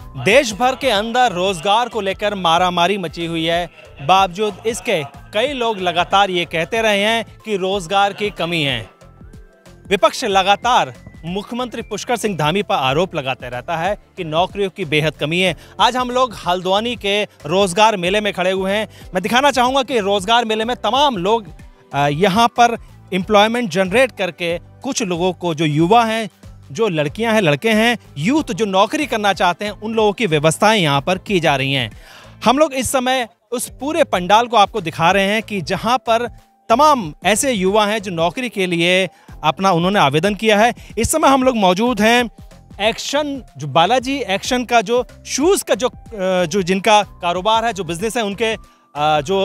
देश भर के अंदर रोजगार को लेकर मारामारी मची हुई है। बावजूद इसके कई लोग लगातार ये कहते रहे हैं कि रोजगार की कमी है। विपक्ष लगातार मुख्यमंत्री पुष्कर सिंह धामी पर आरोप लगाते रहता है कि नौकरियों की बेहद कमी है। आज हम लोग हल्द्वानी के रोजगार मेले में खड़े हुए हैं। मैं दिखाना चाहूँगा कि रोजगार मेले में तमाम लोग यहाँ पर एम्प्लॉयमेंट जनरेट करके कुछ लोगों को, जो युवा हैं, जो लड़कियां हैं, लड़के हैं, यूथ जो नौकरी करना चाहते हैं, उन लोगों की व्यवस्थाएं यहाँ पर की जा रही हैं। हम लोग इस समय उस पूरे पंडाल को आपको दिखा रहे हैं कि जहाँ पर तमाम ऐसे युवा हैं जो नौकरी के लिए अपना उन्होंने आवेदन किया है। इस समय हम लोग मौजूद हैं एक्शन, जो बालाजी एक्शन का जो शूज़ का जो जिनका कारोबार है, जो बिजनेस है, उनके जो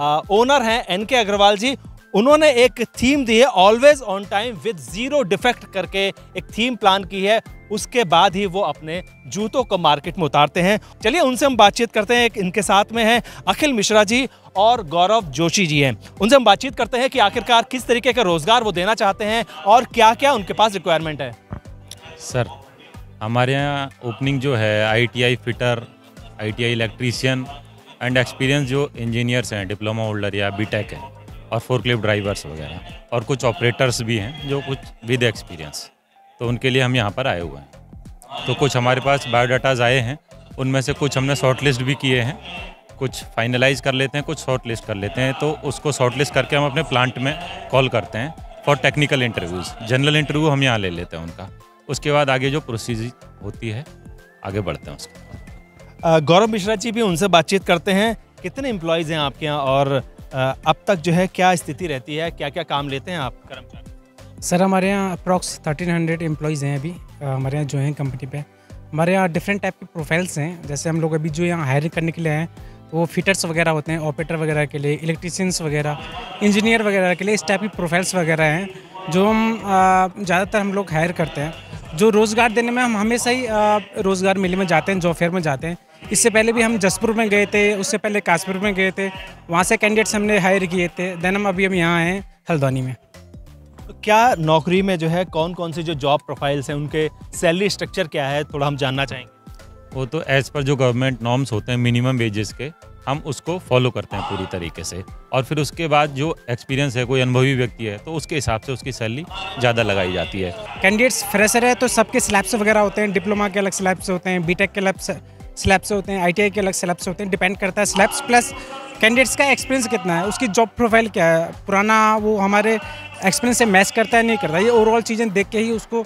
ओनर हैं NK अग्रवाल जी। उन्होंने एक थीम दी है always on time with zero defect करके एक थीम प्लान की है। उसके बाद ही वो अपने जूतों को मार्केट में उतारते हैं। चलिए उनसे हम बातचीत करते हैं। इनके साथ में हैं अखिल मिश्रा जी और गौरव जोशी जी हैं। उनसे हम बातचीत करते हैं कि आखिरकार किस तरीके का रोजगार वो देना चाहते हैं और क्या क्या उनके पास रिक्वायरमेंट है। सर, हमारे यहाँ ओपनिंग जो है ITI fitter, ITI electrician and experience जो इंजीनियर्स हैं, डिप्लोमा होल्डर या BTech है, और फोर्कलिफ्ट ड्राइवर्स वगैरह, और कुछ ऑपरेटर्स भी हैं जो कुछ विद एक्सपीरियंस, तो उनके लिए हम यहाँ पर आए हुए हैं। तो कुछ हमारे पास बायोडाटाज आए हैं, उनमें से कुछ हमने शॉर्ट लिस्ट भी किए हैं, कुछ फाइनलाइज कर लेते हैं, कुछ शॉर्ट लिस्ट कर लेते हैं। तो उसको शॉर्ट लिस्ट करके हम अपने प्लांट में कॉल करते हैं for technical interviews. General interview हम यहाँ ले लेते हैं उनका। उसके बाद आगे जो प्रोसीजर होती है आगे बढ़ते हैं उसके। गौरव मिश्रा जी भी, उनसे बातचीत करते हैं। कितने एम्प्लॉयज़ हैं आपके यहाँ और अब तक जो है क्या स्थिति रहती है, क्या क्या काम लेते हैं आप कर्मचारी? सर, हमारे यहाँ अप्रॉक्स 1300 एम्प्लॉयज़ हैं अभी हमारे यहाँ जो हैं कंपनी पे। हमारे यहाँ डिफरेंट टाइप के प्रोफाइल्स हैं। जैसे हम लोग अभी जो यहाँ हायर करने के लिए हैं वो फिटर्स वगैरह होते हैं, ऑपरेटर वगैरह के लिए, इलेक्ट्रीशियंस वगैरह, इंजीनियर वगैरह के लिए, इस टाइप की प्रोफाइल्स वगैरह हैं जो हम ज़्यादातर हम लोग हायर करते हैं। जो रोज़गार देने में हम हमेशा ही रोज़गार मेले में जाते हैं, जॉब फेयर में जाते हैं। इससे पहले भी हम जसपुर में गए थे, उससे पहले कासपुर में गए थे, वहाँ से कैंडिडेट्स हमने हायर किए थे। देन हम यहाँ हैं हल्द्वानी में। तो क्या नौकरी में जो है कौन कौन सी जो जॉब प्रोफाइल्स हैं, उनके सैलरी स्ट्रक्चर क्या है, थोड़ा हम जानना चाहेंगे। वो तो एज पर जो गवर्नमेंट नॉर्म्स होते हैं मिनिमम वेजेस के, हम उसको फॉलो करते हैं पूरी तरीके से। और फिर उसके बाद जो एक्सपीरियंस है, कोई अनुभवी व्यक्ति है, तो उसके हिसाब से उसकी सैलरी ज़्यादा लगाई जाती है। कैंडिडेट्स फ्रेशर है तो सबके स्लैब्स वगैरह होते हैं, डिप्लोमा के अलग स्लैब्स होते हैं, BTech के स्लैब से होते हैं, ITI के अलग स्लैब से होते हैं। डिपेंड करता है स्लैब्स प्लस कैंडिडेट्स का एक्सपीरियंस कितना है, उसकी जॉब प्रोफाइल क्या है, पुराना वो हमारे एक्सपीरियंस से मैच करता है नहीं करता। ये ओवरऑल चीज़ें देख के ही उसको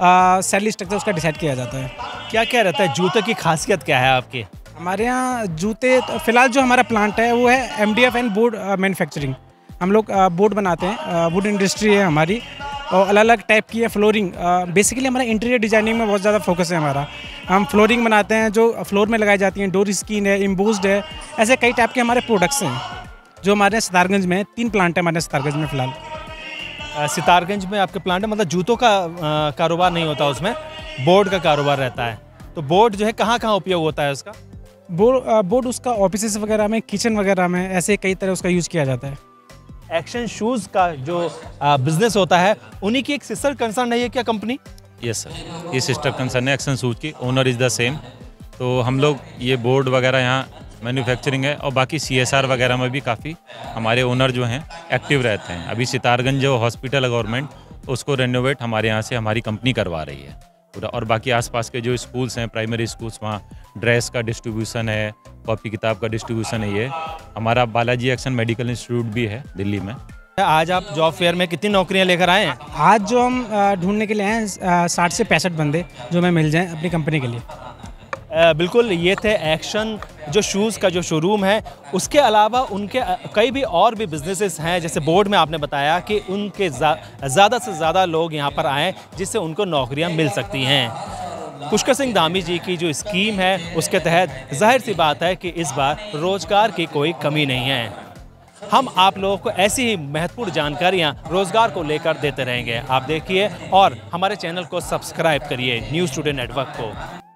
सैलरी स्ट्रक्चर उसका डिसाइड किया जाता है। क्या क्या रहता है, जूते की खासियत क्या है आपके? हमारे यहाँ जूते फ़िलहाल जो हमारा प्लांट है वो है MDF एंड बोर्ड मैन्युफैक्चरिंग। हम लोग बोर्ड बनाते हैं, वुड इंडस्ट्री है हमारी, और अलग अलग टाइप की है फ्लोरिंग। बेसिकली हमारा इंटीरियर डिजाइनिंग में बहुत ज़्यादा फोकस है हमारा। हम फ्लोरिंग बनाते हैं जो फ्लोर में लगाई जाती हैं, डोर स्क्रीन है, इम्बोज्ड है, ऐसे कई टाइप के हमारे प्रोडक्ट्स हैं जो हमारे सितारगंज में 3 प्लांट है हमारे सितारगंज में फ़िलहाल। सितारगंज में आपके प्लांट है, मतलब जूतों का कारोबार नहीं होता, उसमें बोर्ड का कारोबार रहता है। तो बोर्ड जो है कहाँ कहाँ उपयोग होता है उसका? बोर्ड उसका ऑफिसेस वगैरह में, किचन वगैरह में, ऐसे कई तरह उसका यूज़ किया जाता है। एक्शन शूज़ का जो बिजनेस होता है, उन्हीं की एक सिस्टर कंसर्न है ये क्या कंपनी? यस सर, ये सिस्टर कंसर्न है एक्शन शूज़ की, ओनर इज़ द सेम। तो हम लोग ये बोर्ड वगैरह यहाँ मैन्युफैक्चरिंग है, और बाकी CSR वगैरह में भी काफ़ी हमारे ओनर जो हैं एक्टिव रहते हैं। अभी सितारगंज जो हॉस्पिटल है गवर्नमेंट, उसको रेनोवेट हमारे यहाँ से हमारी कंपनी करवा रही है पूरा। और बाकी आसपास के जो स्कूल्स हैं, प्राइमरी स्कूल्स, वहाँ ड्रेस का डिस्ट्रीब्यूशन है, कॉपी किताब का डिस्ट्रीब्यूशन है। ये हमारा बालाजी एक्शन मेडिकल इंस्टीट्यूट भी है दिल्ली में। आज आप जॉब फेयर में कितनी नौकरियां लेकर आए हैं? आज जो हम ढूंढने के लिए हैं 60 से 65 बंदे जो हमें मिल जाएं अपनी कंपनी के लिए। बिल्कुल, ये थे एक्शन जो शूज़ का जो शोरूम है। उसके अलावा उनके कई भी और भी बिजनेसेस हैं, जैसे बोर्ड में आपने बताया कि उनके ज़्यादा से ज़्यादा लोग यहाँ पर आएँ जिससे उनको नौकरियाँ मिल सकती हैं। पुष्कर सिंह धामी जी की जो स्कीम है उसके तहत जाहिर सी बात है कि इस बार रोज़गार की कोई कमी नहीं है। हम आप लोगों को ऐसी ही महत्वपूर्ण जानकारियाँ रोज़गार को लेकर देते रहेंगे। आप देखिए और हमारे चैनल को सब्सक्राइब करिए, न्यूज़ टुडे नेटवर्क को।